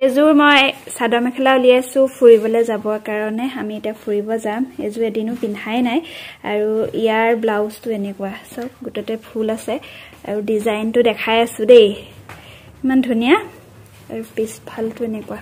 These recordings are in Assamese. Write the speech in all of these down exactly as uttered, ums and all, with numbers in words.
এজোৰ মই চাদৰ মেখেলা উলিয়াইছো ফুৰিবলৈ যাবৰ কাৰণে আমি এটা ফুৰিব যাম এজোৰ এদিনো পিন্ধাই নাই আৰু ইয়াৰ ব্লাউজটো এনেকুৱা সব গুটতে ফুল আছে আৰু ডিজাইনটো দেখাই আছো দেই ইমান ধুনিয়া আৰু পিছ ফালটো এনেকুৱা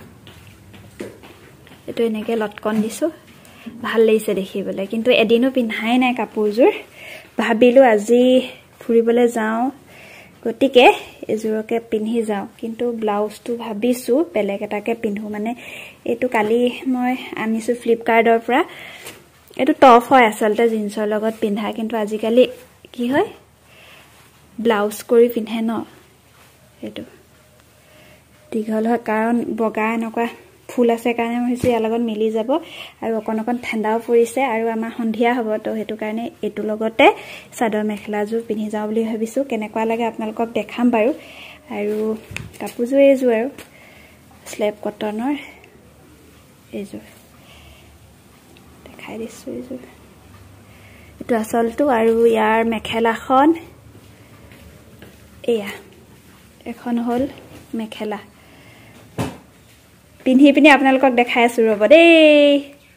এটো এনেকে লটকন দিছো ভাল লাগিছে দেখিবলৈ কিন্তু এদিনো পিন্ধাই নাই কাপোৰজোৰ ভাবিলো আজি ফুৰিবলৈ যাও গটিকে এজোৰকে পিন্ধি যাও কিন্তু ব্লাউজটো ভাবিছো বেলেগ এটাকে পিন্ধো মানে এটো কালি মই আনিছো ফ্লিপকাৰ্টৰ পৰা এটো টপ হয় আসলতে জিন্সৰ লগত পিন্ধা কিন্তু আজি কালি কি হয় ব্লাউজ কৰি পিন্ধে ন এটো দীঘল হয় কাৰণ বগা এনেকুৱা ফুল আছে কাৰণে হৈছে ইয়াৰ লগত মিলি যাব আৰু অকন অকন ঠাণ্ডাও পৰিছে আৰু আমাৰ সন্ধিয়া হ'ব তো হেতু কাৰণে এটো লগতে চাদৰ মেখেলাজোৰ পিন্ধি যাও বুলি ভাবিছো কেনেকুৱা লাগে আপোনালোকক দেখাম বাৰু আৰু কাপোৰজোৰ এজোৰ আৰু স্লেপ কটনৰ এজোৰ দেখাই দিছো এজোৰ এটো আসলটো আৰু ইয়াৰ মেখেলাখন এয়া এখন হল মেখেলা পিন্ধি পিনি আপোনালোকক দেখাই আছো ৰব দেই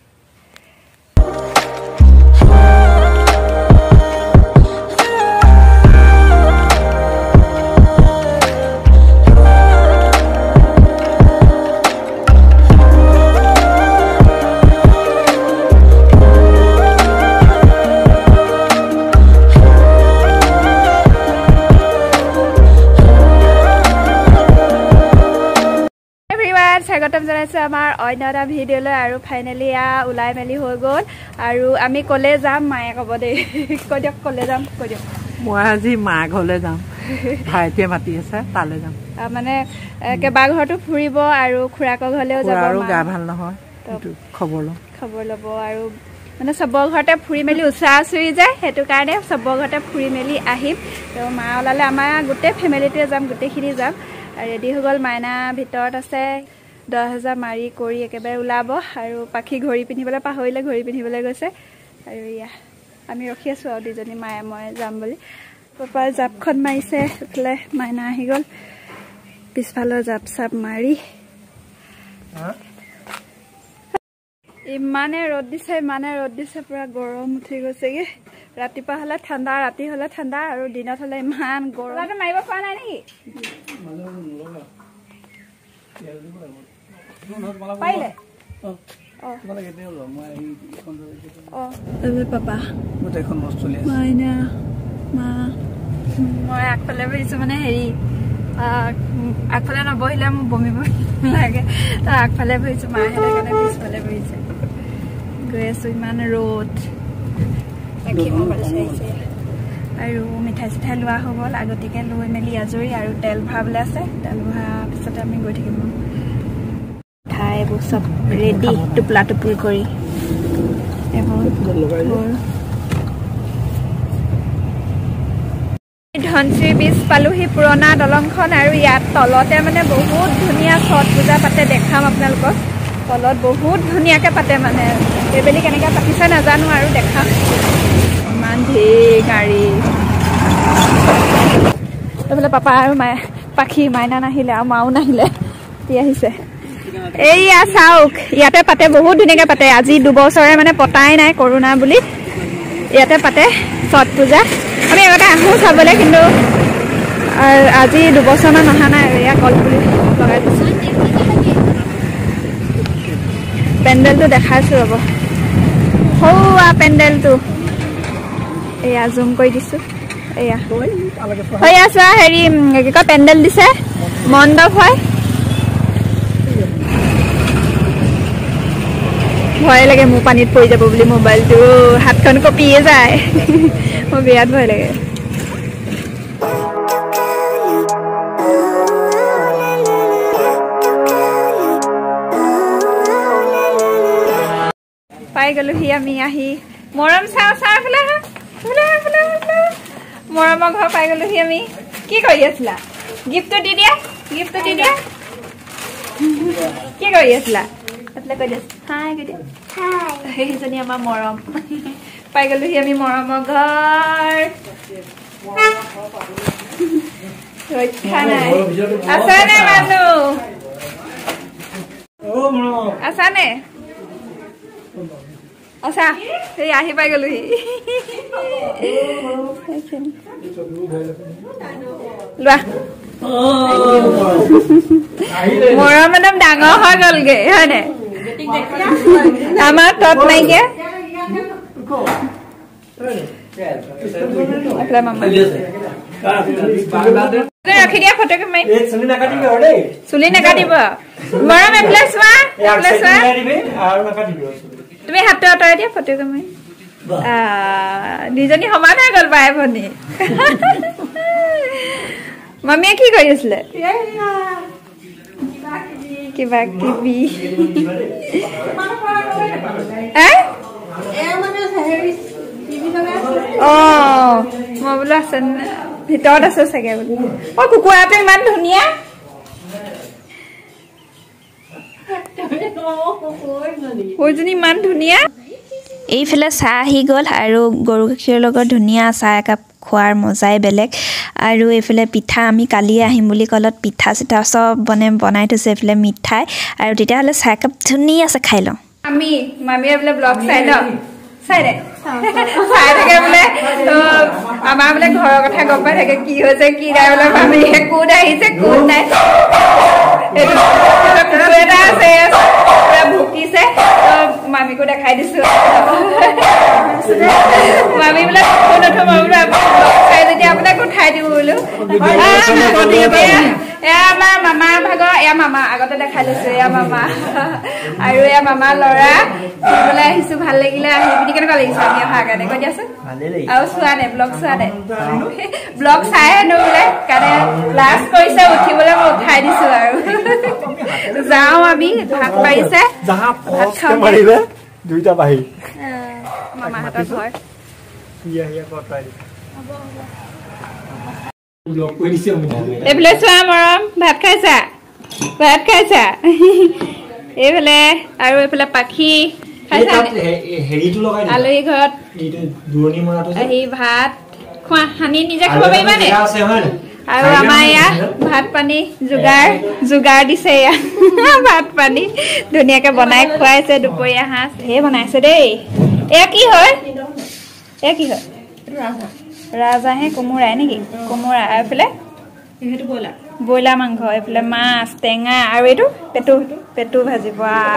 স্বাগতম জনাইছো আমাৰ অন্যটা ভিডিঅলৈ আৰু ফাইনালি আ উলাই মেলি হৈ গল আৰু আমি কলে যাম মায়ে কব দেই কৈ দিয়ক কলে যাম কৈ দিয়ক মই আজি মা ঘৰলৈ যাম ভাইটিয়ে মাতি আছে তালে যাম মানে কেবা ঘৰটো ফুৰিব আৰু খুৰাকৰ ঘৰলেও যাব আৰু গা ভাল নহয় এটো খবৰ ল খবৰ লব আৰু মানে সবৰ ঘৰতে ফুৰি মেলি উছাচুৰি যায় হেতু কাৰণে সবৰ ঘৰতে ফুৰি মেলি আহিম তো মা ওলালে আমাৰ গোটে ফ্যামিলিটোৱে যাম গোটেখিনি যাম ৰেডি হৈ গল মাইনা ভিতৰত আছে দহ হাজাৰ মাৰি কৰি একেবাৰে ওলাব আৰু পাখি ঘড়ী পিন্ধিবলৈ পাহৰিলে ঘড়ী পিন্ধিবলৈ গৈছে আৰু ইয়া আমি ৰখি আছো আৰু দুজনী মায়ে মই যাম বুলি পাপাৰ জাপখন মাৰিছে এফালে মাইনা আহি গল পিছফালৰ জাপ চাপ মাৰি ইমানে ৰ'দ দিছে ইমানে ৰ'দ দিছে পুৰা গৰম উঠি গৈছেগে ৰাতিপুৱা হলে ঠাণ্ডা ৰাতি হলে ঠাণ্ডা আৰু দিনত হলে ইমান গৰম মাৰিব পৰা নাই নেকি পাইলে অ তোমালে কেতে হল মই এই কোন অ এবে পাপা মতে এখন বস্তু লৈ মাইনা মা মই আকলে বহিছো মানে হেৰি আকলে ন বহিলে মই বমি বমি লাগে তা আকলে বহিছো মা হেলে কাৰণে পিছফালে বহিছে গৈ আছো ইমান ৰ'দ তাকে মোবাইল চাইছে আৰু মিঠাই চিঠাই লোৱা হৈ গ'ল আগতিকে লৈ মেলি আজৰি আৰু তেল ভৰাবলৈ আছে তেল ভৰা পিছতে আমি গৈ থাকিম খাইবোৰ চব ৰেডি টুপলা টুপলি কৰি ধনশ্ৰী বীজ পালোহি পুৰণা দলংখন আৰু ইয়াত তলতে মানে বহুত ধুনীয়া ছট পূজা পাতে দেখাম আপোনালোকক তলত বহুত ধুনীয়াকে পাতে মানে এইবেলি কেনেকৈ পাতিছে নাজানো আৰু দেখাম ইমান ধেৰ গাড়ী এইফালে পাপা আৰু মায়ে পাখি মাইনা নাহিলে আৰু মাও নাহিলে কি আহিছে এইয়া চাওক ইয়াতে পাতে বহুত ধুনীয়াকে পাতে আজি দুবছৰে মানে পতাই নাই কৰোণা বুলি ইয়াতে পাতে ছট পূজা আমি আগতে আহো চাবলৈ কিন্তু আজি দুবছৰমান অহা নাই এয়া কলপুলি লগাই দিছো পেণ্ডেলটো দেখাইছো ৰ'ব সৌৱা পেণ্ডেলটো এয়া জুম কৰি দিছো এয়া হৈ আছে হেৰি কি কয় পেণ্ডেল দিছে মণ্ডপ হয় ভয় লাগে মোৰ পানীত পৰি যাব বুলি মোবাইলটো হাতখন কঁপিয়ে যায় মোৰ বিৰাট ভয় লাগে পাই গলোহি আমি আহি মৰম চাও চাও ফেলে মৰমৰ ঘৰ পাই গলোহি আমি কি কৰি আছিলা গিফ্টটো দি দিয়া গিফ্টটো দি দিয়া কি কৰি আছিলা એટલે কৈ দিছ হাই কৈ দিয়া হাই হেইজনী আমাৰ মৰম পাই গলোহি আমি মৰমৰ ঘৰ ৰক্ষা নাই আছে নে মানুহ আছা নে আছা এই আহি পাই গ'লোহি লোৱা মৰম একদম ডাঙৰ হৈ গ'লগে হয়নে আমাৰ তত নাইকিয়া ৰাখি দিয়া ফটোকে মাৰি চুলি নাকাটিব মৰম এফালে চোৱা এফালে চোৱা তুমি হাতটো আঁতৰাই দিয়া ফটোকে মাৰি দুজনী সমান হৈ গ'ল বাই ভনী মামীয়ে কি কৰি আছিলে কিবা কিবি অ মই বোলো আছে ভিতৰত আছে চাগে বোলো অ কুকুৰাটো ইমান ধুনীয়া সৰুজনী ইমান ধুনীয়া এইফালে চাহ আহি গ'ল আৰু গৰু গাখীৰৰ লগত ধুনীয়া চাহ একাপ খোৱাৰ মজাই বেলেগ আৰু এইফালে পিঠা আমি কালি আহিম বুলি ক'লত পিঠা চিঠা চব বনাই বনাই থৈছে এইফালে মিঠাই আৰু তেতিয়াহ'লে চাহ একাপ ধুনীয়া আছে খাই লওঁ আমি মামীয়ে বোলে ব্লগ চাই ন চাই দে চাই থাকে বোলে আমাৰ বোলে ঘৰৰ কথা গম পাই থাকে কি হৈছে কি নাই বোলে মামীয়ে কোন আহিছে কোন নাই কুকুৰ এটা আছে ভুকিছে মামীকো দেখাই দিছো মামী বোলে কোন উঠো মই বোলো চাই যেতিয়া আপোনাক উঠাই দিব বোলো এয়া আমাৰ মামাৰ ভাগৰ এয়া মামা আগতে দেখাই লৈছো এয়া মামা আৰু এয়া মামাৰ ল'ৰা ফুৰিবলৈ আহিছো ভাল লাগিলে আহি পিনি কেনেকুৱা লাগিছে আমি অহাৰ কাৰণে কৈ দিয়াচোন আৰু চোৱা নে ব্লগ চোৱা নে ব্লগ চাই হেনো বোলে কাৰণে লাজ কৰিছে উঠিবলৈ মই উঠাই দিছো আৰু যাওঁ আমি ভাত পাৰিছে ভাত খাওঁ দুইটা বাহি মামাহঁতৰ ঘৰ এইফালে চোৱা মৰম ভাত খাইছা ভাত খাইছা এইফালে আৰু এইফালে পাখি আলহী ঘৰত আহি ভাত খোৱা সানি নিজে খাব পাৰিবা নে আৰু আমাৰ এয়া ভাত পানী যোগাৰ যোগাৰ দিছে এয়া ভাত পানী ধুনীয়াকে বনাই খুৱাইছে দুপৰীয়া সাঁজ ঢেৰ বনাইছে দেই এয়া কি হয় এয়া কি হয় ৰাজহাঁহে কোমোৰাই নেকি কোমোৰা আৰু এইফালে ব্ৰইলাৰ মাংস এইফালে মাছ টেঙা আৰু এইটো পেটু পেটু ভাজিব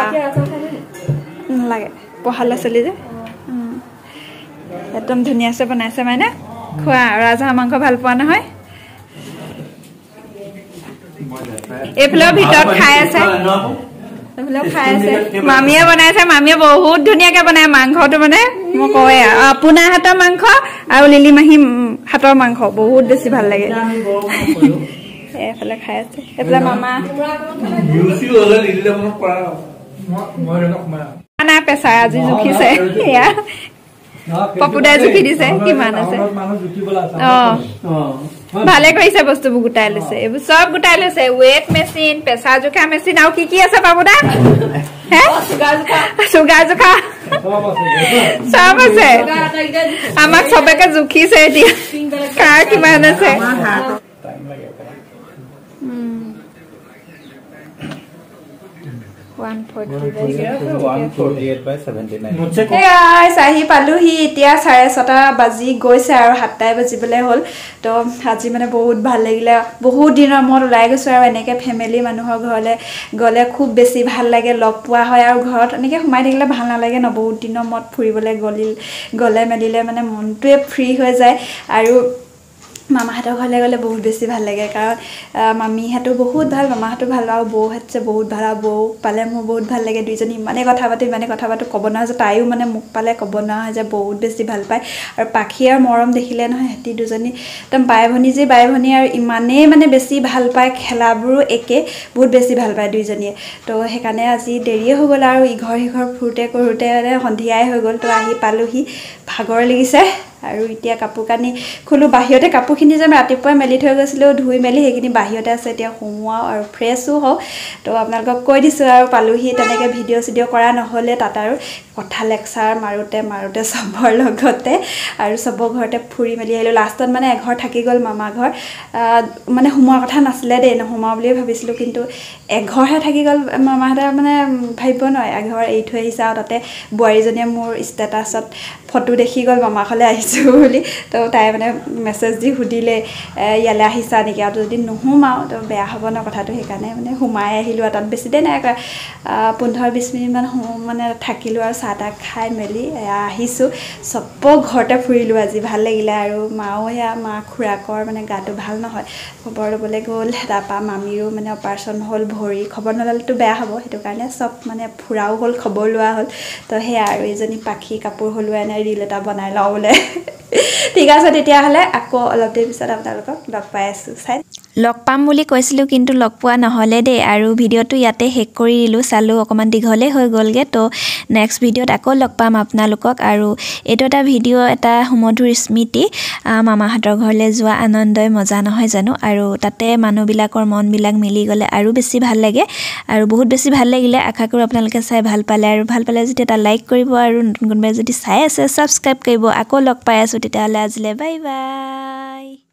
নালাগে পঢ়া ল'ৰা ছোৱালী যে একদম ধুনীয়াছে বনাইছে মানে খোৱা ৰাজহাঁহ মাংস ভাল পোৱা নহয় এইফালেও ভিতৰত খাই আছে এইফালেও খাই আছে মামীয়ে বনাইছে মামীয়ে বহুত ধুনীয়াকে বনাই মাংসটো মানে মই কওঁৱে আপোনাৰ হাতৰ মাংস আৰু লিলি মাহী হাতৰ মাংস বহুত বেছি ভাল লাগে এইফালে খাই আছে এইফালে মামা নাই প্ৰেছাৰ আজি জুখিছে এয়া পপুদাই জুখি দিছে কিমান আছে অ ভালে কৰিছে বস্তুবোৰ গোটাই লৈছে এইবোৰ চব গোটাই লৈছে ৱেট মেচিন প্ৰেছাৰ জোখা মেচিন আৰু কি কি আছে বাবুদা চুগাৰ জোখা চব আছে আমাক চবকে জুখিছে এতিয়া কাৰ কিমান আছে আহি পালোহি এতিয়া চাৰে ছটা বাজি গৈছে আৰু সাতটাই বাজিবলৈ হ'ল তো আজি মানে বহুত ভাল লাগিলে বহুত দিনৰ মূৰত ওলাই গৈছোঁ আৰু এনেকৈ ফেমিলি মানুহৰ ঘৰলৈ গ'লে খুব বেছি ভাল লাগে লগ পোৱা হয় আৰু ঘৰত এনেকৈ সোমাই থাকিলে ভাল নালাগে ন বহুত দিনৰ মূৰত ফুৰিবলৈ গ'লি গ'লে মেলিলে মানে মনটোৱে ফ্ৰী হৈ যায় আৰু মামাহঁতৰ ঘৰলৈ গ'লে বহুত বেছি ভাল লাগে কাৰণ মামীহঁতো বহুত ভাল মামাহঁতো ভাল আৰু বৌহঁতছে বহুত ভাল আৰু বৌ পালে মোৰ বহুত ভাল লাগে দুইজনী ইমানে কথা পাতো ইমানে কথা পাতো ক'ব নোৱাৰা যে তাইও মানে মোক পালে ক'ব নোৱাৰা হয় যে বহুত বেছি ভাল পায় আৰু পাখি আৰু মৰম দেখিলে নহয় সিহঁতি দুজনী একদম বাই ভনী যে বাই ভনী আৰু ইমানেই মানে বেছি ভাল পায় খেলাবোৰো একে বহুত বেছি ভাল পায় দুইজনীয়ে তো সেইকাৰণে আজি দেৰিয়ে হৈ গ'ল আৰু ইঘৰ সিঘৰ ফুৰোঁতে কৰোঁতে সন্ধিয়াই হৈ গ'ল তো আহি পালোহি ভাগৰ লাগিছে আৰু এতিয়া কাপোৰ কানি খুলো বাহিৰতে কাপোৰখিনি যে ৰাতিপুৱাই মেলি থৈ গৈছিলোঁ ধুই মেলি সেইখিনি বাহিৰতে আছে এতিয়া সোমোৱাও আৰু ফ্ৰেছো হওঁ তো আপোনালোকক কৈ দিছোঁ আৰু পালোহি তেনেকৈ ভিডিঅ' চিডিঅ' কৰা নহ'লে তাত আৰু কথা লেকচাৰ মাৰোঁতে মাৰোঁতে চবৰ লগতে আৰু চবৰ ঘৰতে ফুৰি মেলি আহিলোঁ লাষ্টত মানে এঘৰ থাকি গ'ল মামা ঘৰ মানে সোমোৱাৰ কথা নাছিলে দেই নোসোমাওঁ বুলিয়ে ভাবিছিলোঁ কিন্তু এঘৰহে থাকি গ'ল মামাহঁতে মানে ভাবিব নহয় এঘৰ এৰি থৈ আহিছে আৰু তাতে বোৱাৰীজনীয়ে মোৰ ষ্টেটাছত ফটো দেখি গ'ল মামা ঘৰলৈ আহিছোঁ বুলি তো তাই মানে মেছেজ দি সুধিলে ইয়ালৈ আহিছা নেকি আৰু যদি নোসোমাওঁ তো বেয়া হ'ব ন কথাটো সেইকাৰণে মানে সোমাই আহিলোঁ আৰু তাত বেছি দেৰি নাই পোন্ধৰ বিছ মিনিটমান মানে থাকিলোঁ আৰু চাহ তাহ খাই মেলি আহিছোঁ চবৰ ঘৰতে ফুৰিলোঁ আজি ভাল লাগিলে আৰু মাও সেয়া মা খুৰাকৰ মানে গাটো ভাল নহয় খবৰ ল'বলৈ গ'ল তাৰপৰা মামীৰো মানে অপাৰেশ্যন হ'ল ভৰি খবৰ নল'লেতো বেয়া হ'ব সেইটো কাৰণে চব মানে ফুৰাও হ'ল খবৰ লোৱা হ'ল তো সেয়া আৰু এইজনী পাখি কাপোৰ সলোৱাই নাই ৰীল এটা বনাই লওঁ বোলে ঠিক আছে তেতিয়াহ'লে আকৌ অলপ দেৰি পিছত আপোনালোকক লগ পাই আছোঁ চাই লগ পাম বুলি কৈছিলোঁ কিন্তু লগ পোৱা নহ'লে দেই আৰু ভিডিঅ'টো ইয়াতে শেষ কৰি দিলোঁ চালোঁ অকণমান দীঘলেই হৈ গ'লগৈ তো নেক্সট ভিডিঅ'ত আকৌ লগ পাম আপোনালোকক আৰু এইটো এটা ভিডিঅ' এটা সুমধুৰ স্মৃতি মামাহঁতৰ ঘৰলৈ যোৱা আনন্দই মজা নহয় জানো আৰু তাতে মানুহবিলাকৰ মনবিলাক মিলি গ'লে আৰু বেছি ভাল লাগে আৰু বহুত বেছি ভাল লাগিলে আশা কৰোঁ আপোনালোকে চাই ভাল পালে আৰু ভাল পালে যদি এটা লাইক কৰিব আৰু নতুন কোনোবাই যদি চাই আছে ছাবস্ক্ৰাইব কৰিব আকৌ লগ পাই আছোঁ তেতিয়াহ'লে আজিলৈ বাই বাই